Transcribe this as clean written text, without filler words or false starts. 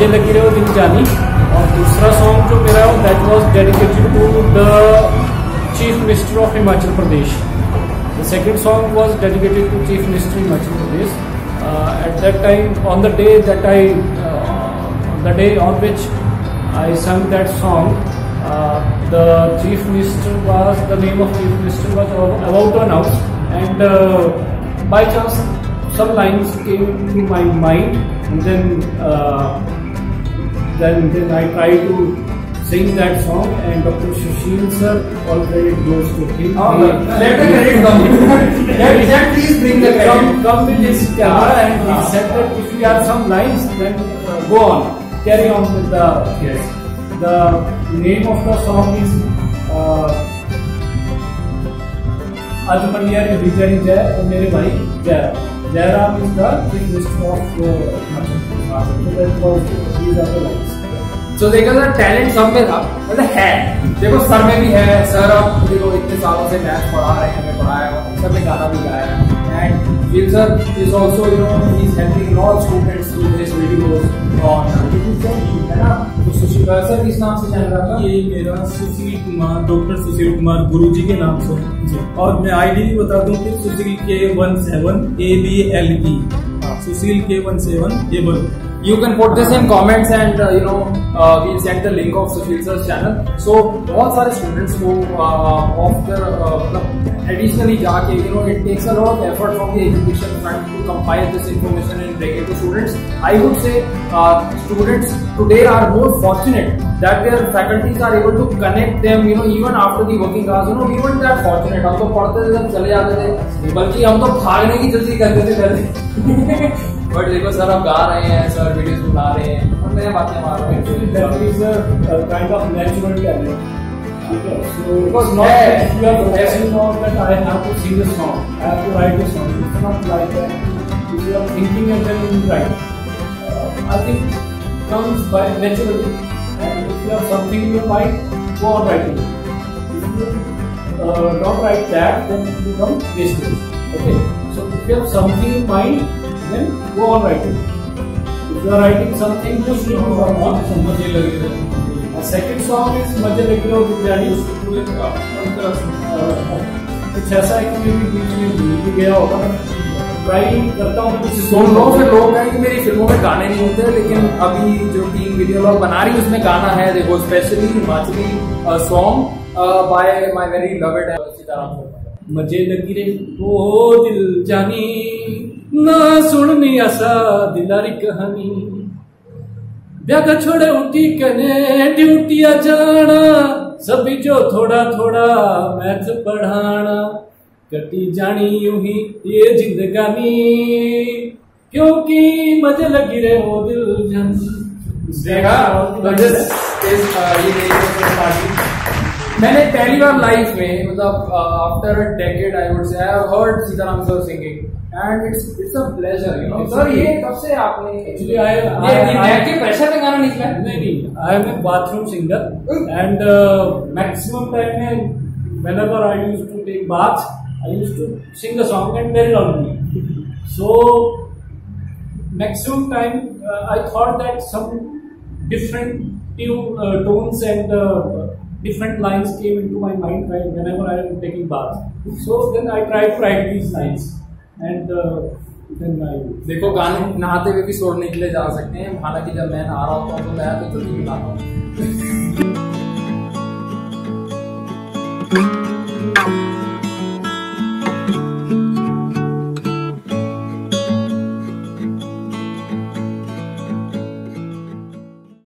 मजे लगी रहे हो दिल जानी। और दूसरा सॉन्ग जो मेरा that was dedicated to the chief minister of Himachal Pradesh. The second song was dedicated to chief minister Himachal Pradesh. At that time, on the day on which I sang that song, the chief minister was, the name of chief minister was about to announce, and by chance some lines came to my mind, and then I tried to sing that song, and Dr. Sushil sir, all credit goes to him. Let the credit come. Please bring the credit. Come with his camera, and he said that if you have some lines, then go on, carry on with the. Yes. The name of the song is Ajmaniya ki Vijay Jai and Mere Bhai Jairam. Jairam is the chief minister of Himachal Pradesh. So that was, these are the lines. So देखो sir talent सब में था, मतलब है, देखो sir में भी है। सर अब देखो इतने सालों से मैथ पढ़ा रहे हैं, हमें पढ़ाया है, सर ने गाना भी गाया है। And Phil sir is also, you know, he's helping all students with his videos on YouTube, है ना। तो सुशील सर किस नाम से चैनल आपका? ये मेरा सुशील कुमार, डॉक्टर सुशील कुमार गुरुजी के नाम से जी। और मैं आईडी भी बता दूं कि सुशील K17ABLE, Sushil K17ABLE। You can put this in comments and we'll send the link of Sushil sir's channel. So बहुत सारे students को additionally जाके it takes a lot of effort from the education front to compile this information and bring it to students. I would say students today are more fortunate that their faculties are able to connect them even after the working hours. We weren't that fortunate. हम तो पढ़ते थे जब चले जाते थे, बल्कि हम तो भागने की जल्दी करते थे पहले। बट देखो सर अब गा रहे हैं, सर वीडियोस बना रहे हैं और नया बातें मार रहे हैं। That is a kind of natural talent. Okay, so because not that you are focusing on that I have to sing a song, I have to write a song. It's not like that. If you are thinking and then you write, I think comes by naturally. And if you have something in your mind, go on writing. If you don't write that, then you become wasted. Okay, so if you have something in mind, then go on writing. If you are writing something, just you know what मजे लगे रहे। Second song is मजे लगे रहे विद्यार्थी। कुछ ऐसा है कि मेरी बीच में भूल भी गया होगा, ट्राई करता हूँ कुछ। सुन लो फिर लोग कहें कि मेरी फिल्मों में गाने नहीं होते, लेकिन अभी जो 3 वीडियो लोग बना रही है उसमें गाना है। देखो specially Himachali song by my very loved Sitaram sir. मजे लगी रे ओ दिल जानी ना सुननी असा दिलारी कहानी, ब्याह छोड़े उठी कने ड्यूटिया जाना, सभी जो थोड़ा थोड़ा मैथ पढ़ाना, कटी जानी यूं ही ये जिंदगानी, क्योंकि मजे लगी रे ओ दिल जानी। मैंने पहली बार लाइफ में मतलब after a decade I would say I have heard Sitaram sir singing and it's a pleasure sir. ये कब से आपने एक्चुअली आई के प्रेशर में गाना निकला? नहीं, I am a bathroom singer and maximum time में whenever I used to take baths, I used to sing a song and very loudly. So maximum time I thought that some different tones and different lines came into my mind whenever I am taking baths. So then I tried to write these lines and then I देखो गाने नहाते हुए भी छोड़ने के लिए जा सकते हैं। हालांकि जब मैं नहा रहा होता हूँ तो मैं तो जल्दी भी नहाता हूँ।